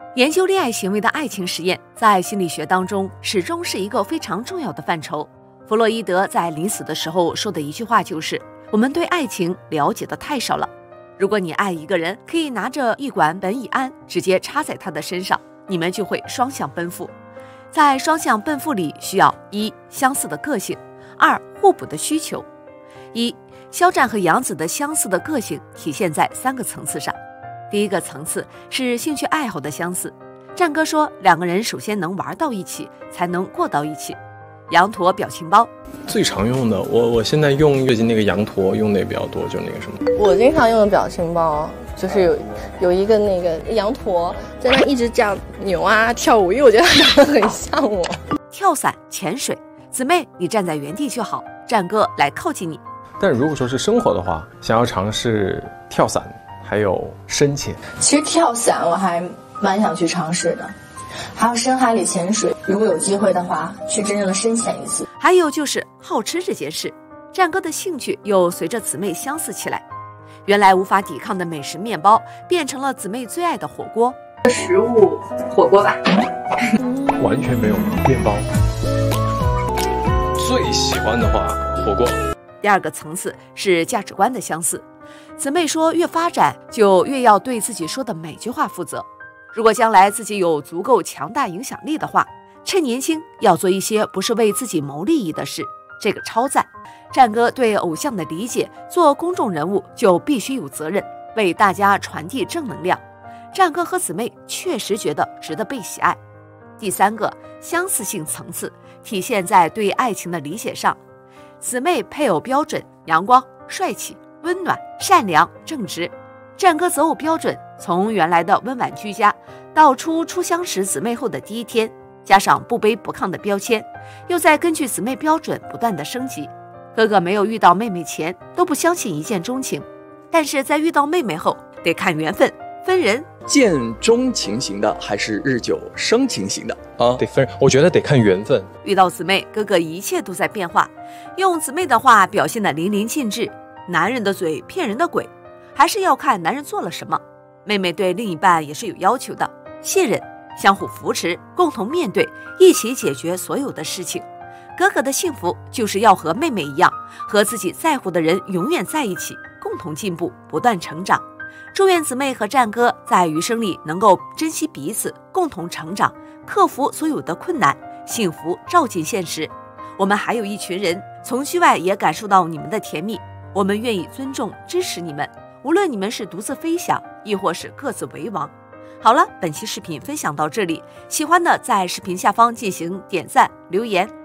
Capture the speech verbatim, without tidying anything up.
研究恋爱行为的爱情实验，在心理学当中始终是一个非常重要的范畴。弗洛伊德在临死的时候说的一句话就是：我们对爱情了解的太少了。如果你爱一个人，可以拿着一管苯乙胺直接插在他的身上，你们就会双向奔赴。在双向奔赴里，需要一相似的个性，二互补的需求。一肖战和杨紫的相似的个性体现在三个层次上。第一个层次是兴趣爱好的相似，战哥说两个人首先能玩到一起，才能过到一起。羊驼表情包最常用的，我我现在用最近那个羊驼用的也比较多，就是那个什么。 我经常用的表情包就是有有一个那个羊驼在那一直这样扭啊跳舞，因为我觉得他长得很像我。 跳伞、潜水，姊妹你站在原地就好，战哥来靠近你。 但如果说是生活的话，想要尝试跳伞，还有深潜。 其实跳伞我还蛮想去尝试的。还有深海里潜水，如果有机会的话，去真正的深潜一次。 还有就是好吃这件事，战哥的兴趣又随着姊妹相似起来。原来无法抵抗的美食面包，变成了姊妹最爱的火锅。 食物火锅吧， 完全没有面包。最喜欢的话，火锅。 第二个层次是价值观的相似。姊妹说，越发展就越要对自己说的每句话负责。如果将来自己有足够强大影响力的话，趁年轻要做一些不是为自己谋利益的事，这个超赞。战哥对偶像的理解，做公众人物就必须有责任，为大家传递正能量。战哥和姊妹确实觉得值得被喜爱。第三个相似性层次体现在对爱情的理解上，姊妹配偶标准阳光、帅气、温暖、善良、正直。战哥择偶标准从原来的温婉居家，到初初相识姊妹后的第一天，加上不卑不亢的标签，又在根据姊妹标准不断的升级。哥哥没有遇到妹妹前都不相信一见钟情，但是在遇到妹妹后得看缘分，分人。 见钟情型的还是日久生情型的啊？ 得分，我觉得得看缘分。 遇到姊妹，哥哥一切都在变化，用姊妹的话表现得淋漓尽致。男人的嘴骗人的鬼，还是要看男人做了什么。妹妹对另一半也是有要求的，信任、相互扶持，共同面对，一起解决所有的事情。哥哥的幸福就是要和妹妹一样，和自己在乎的人永远在一起，共同进步，不断成长。祝愿姊妹和战哥在余生里能够珍惜彼此，共同成长，克服所有的困难，幸福照进现实。我们还有一群人从剧外也感受到你们的甜蜜，我们愿意尊重支持你们，无论你们是独自飞翔，亦或是各自为王。好了，本期视频分享到这里，喜欢的在视频下方进行点赞留言。